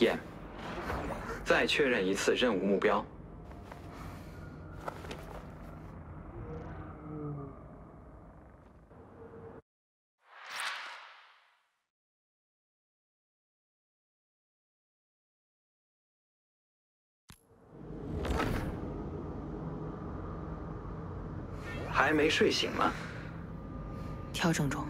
燕，再确认一次任务目标。还没睡醒吗？ 调整中。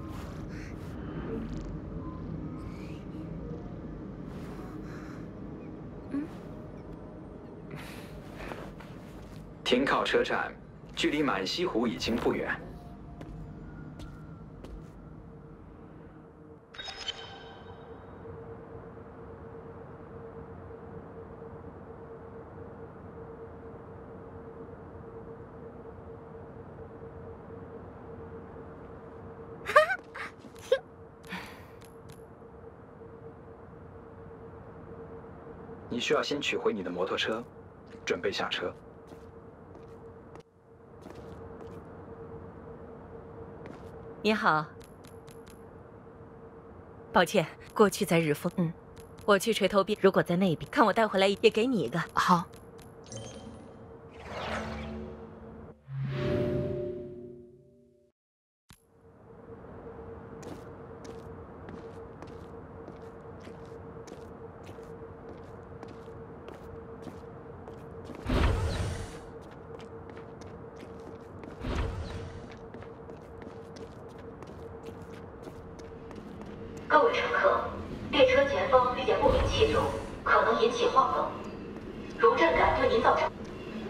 停靠车站，距离满西湖已经不远。你需要先取回你的摩托车，准备下车。 你好，抱歉，过去在日丰。我去锤头边，如果在那边，看我带回来也给你一个。 好。 各位乘客，列车前方遇见不明气流，可能引起晃动。如震感对您造成。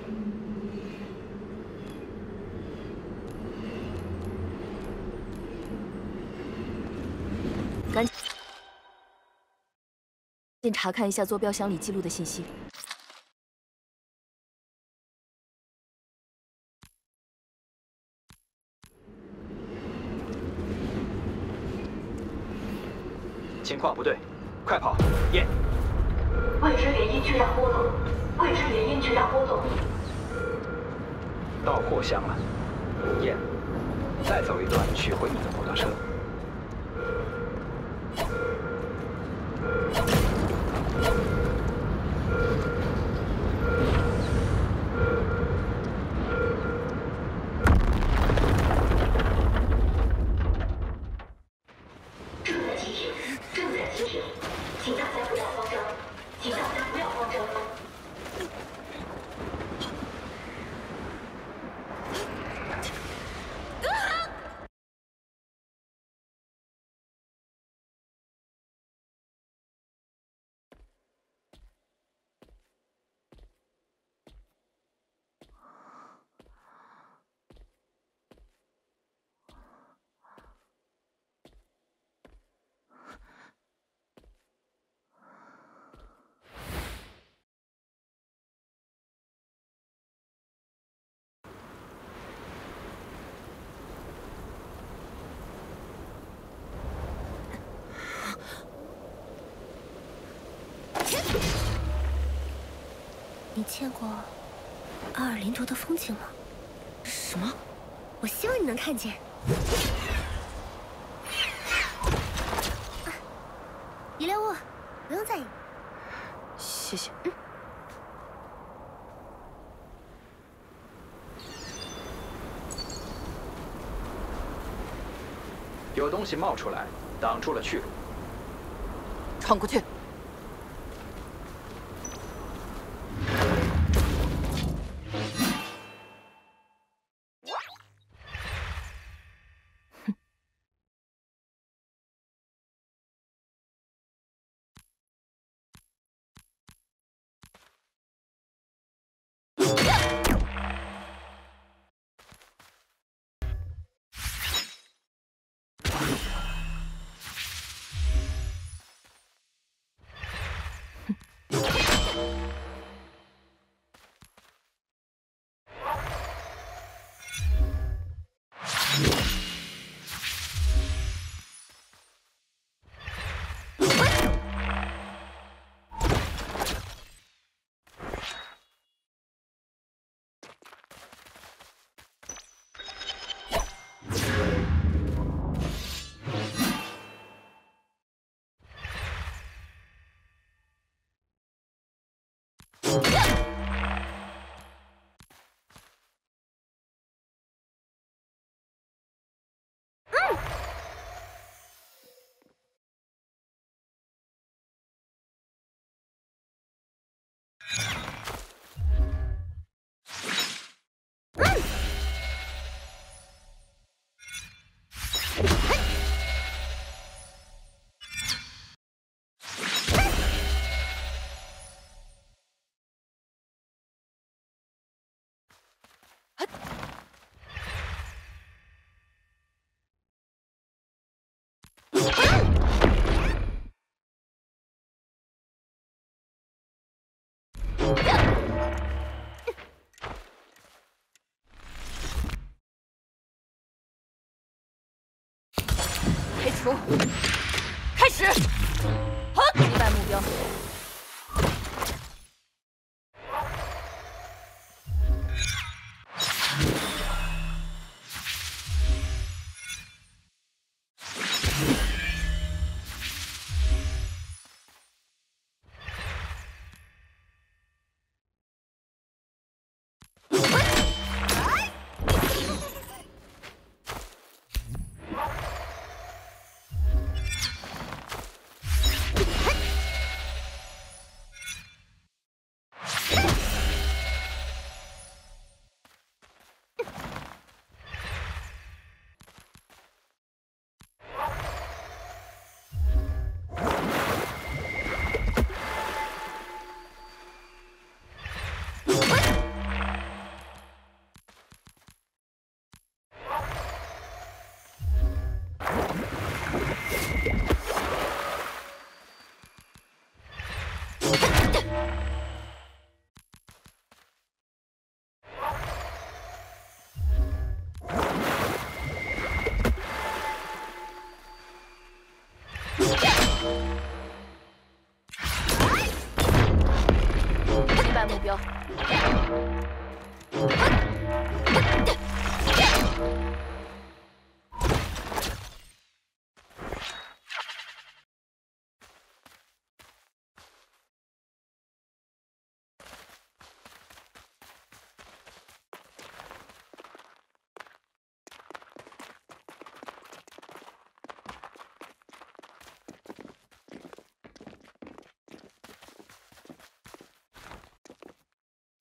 赶紧查看一下坐标箱里记录的信息。 情况不对，快跑！燕， 未知原因巨大波动，未知原因巨大波动。 到货箱了，燕，再走一段，取回你的摩托车。 正在急停，正在急停，请大家不要慌张，请大家不要慌张。 你见过阿尔林图的风景吗？ 什么？ 我希望你能看见。遗留物，不用在意。 谢谢。 有东西冒出来，挡住了去路。 闯过去。 排除，开始。击败目标。